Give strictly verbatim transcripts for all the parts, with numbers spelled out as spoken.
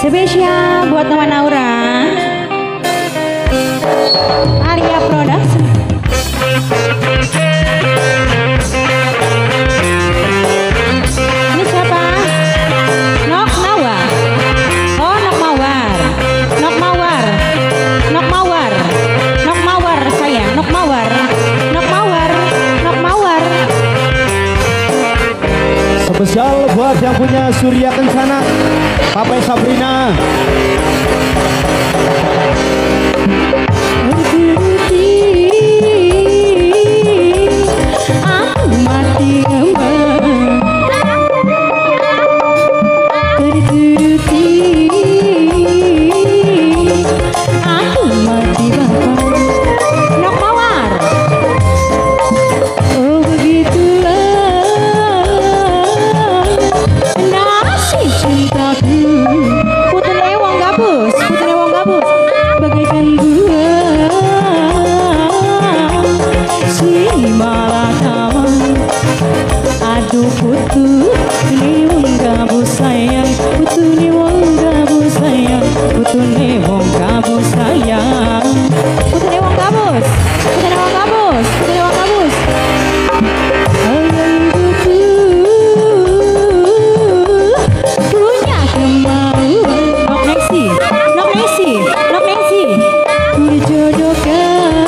Spesial buat teman Aura Arya Production. Ini siapa? Nok Mawar. Oh, Nok Mawar. Nok Mawar. Nok Mawar. Nok Mawar sayang. Nok Mawar. Nok Mawar. Nok Mawar. Spesial buat yang punya Surya Kencana, Papa Sabrina. Aku mati ngembang terturuti, aku mati bapak. Nok Mawar. Oh begitulah nasib cintaku. Putune wong gabus, putune wong gabus bagaikan buah si malakama. Aduh putu ni wong gabus sayang, putu ni wong gabus sayang, putu ni wong gabus sayang, putu ni wong gabus, putu ni wong gabus, putu ni wong gabus. Ayang buku punya kemauan. Nok Nexi, Nok Nexi, Nok Nexi dijodohkan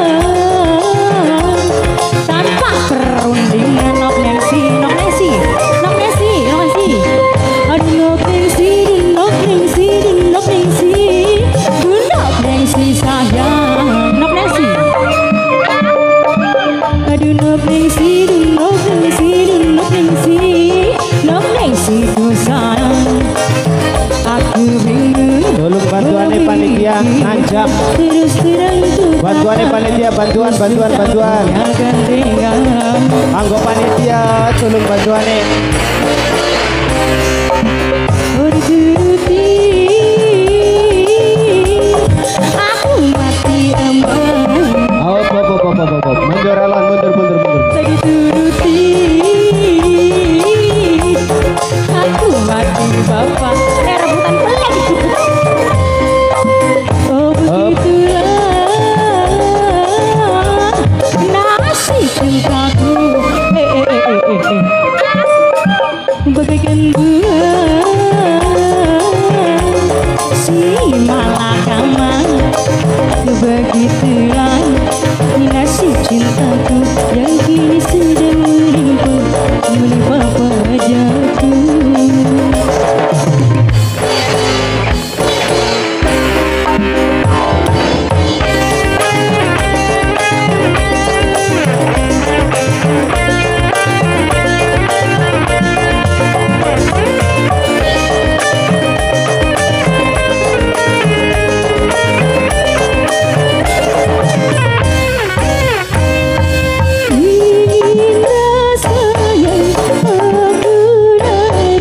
tanpa perundingan. Nok Nexi, Nok Nexi, Nok Nexi, Nok Nexi. Aduh Nok Nexi, Nok Nexi, Nok Nexi, Nok Nexi sayang. Nok Nexi. Aduh Nok Nexi, Nok Nexi, Nok Nexi, Nok Nexi ku sayang. Aku bingung. Tolong bantuannya panitia ngancam. Terus terang tuh Bantuannya panitia, bantuan, bantuan, bantuan. akan tinggal. Anggo panitia, tolong bantuannya. Berturuti, aku mati emang. Oh, pop, pop, pop, pop, pop. Mundur, Alon, mundur, mundur, mundur. Lagi turuti, aku mati bapak. Eh rebutan pelan. Oh begitulah nasib cintaku. Eh eh eh eh eh eh. Bagaikan buah si malakama. Begitulah nasib cintaku yang kini sedang melimpah menimpa wajahku. Indah sayang, aku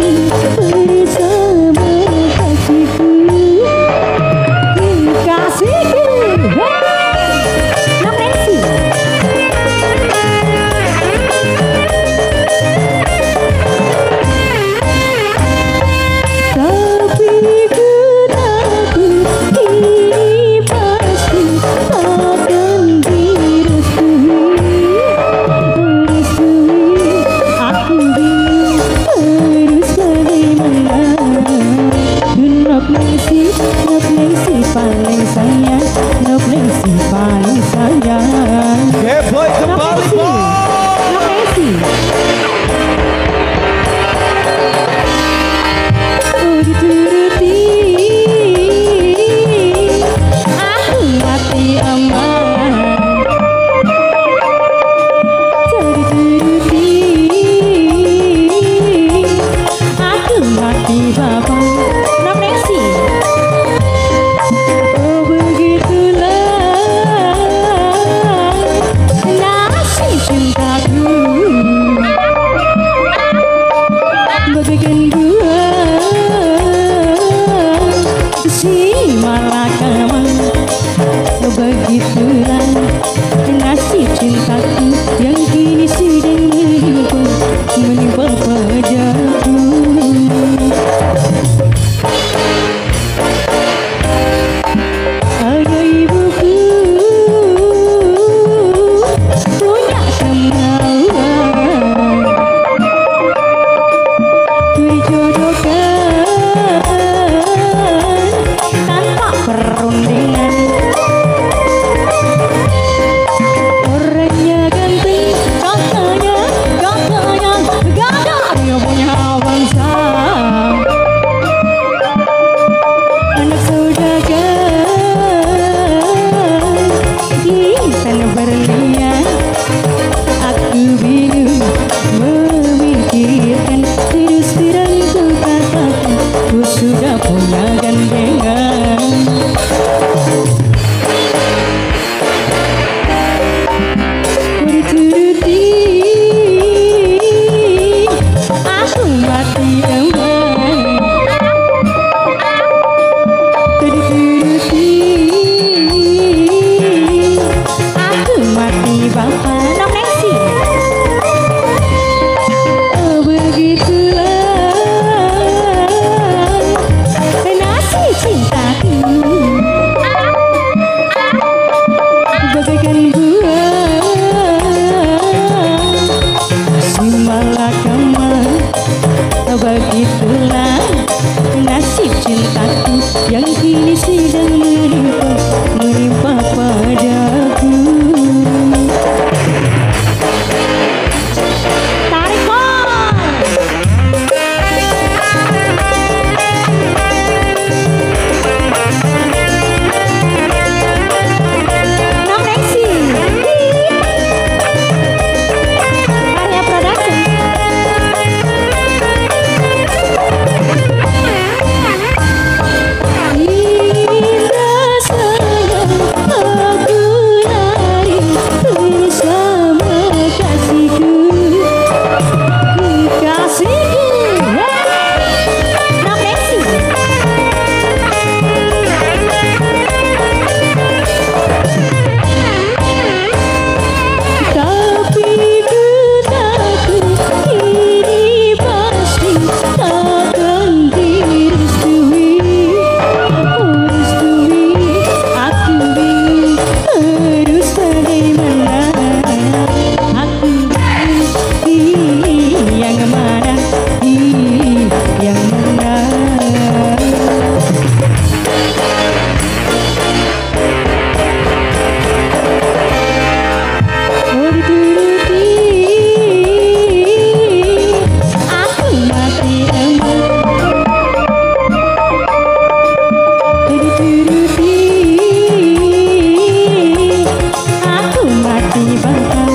bangsa anak saudagar intan berlian aku bingung memikirkan terus terang ku katakan ku sudah punya gandengan berturuti aku mati emang berturuti aku mati bapak nom nexi oh begitulah nasib cintaku bagaikan buah si malakama begitulah nasib cintaku yang kini sedang menimpa menimpa padaku. Tarik bang nom nexi Arya Production. Indah sayang aku lari bersama kasihku kasihku nom nexi tapi ku takut ini pasti takkan direstui merestui aku bingung harus bagaimana aku bingung yang mana yang mana oh dituruti aku mati emang dituruti aku mati bakal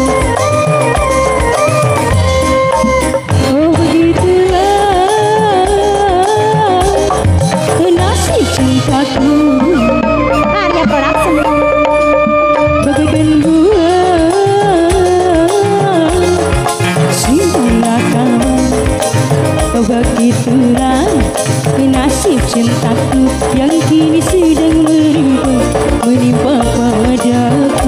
oh begitulah nasib cintaku Arya Production bagaikan buah si malakama begitulah nasib cintaku yang kini sedang menimpa menimpa padaku.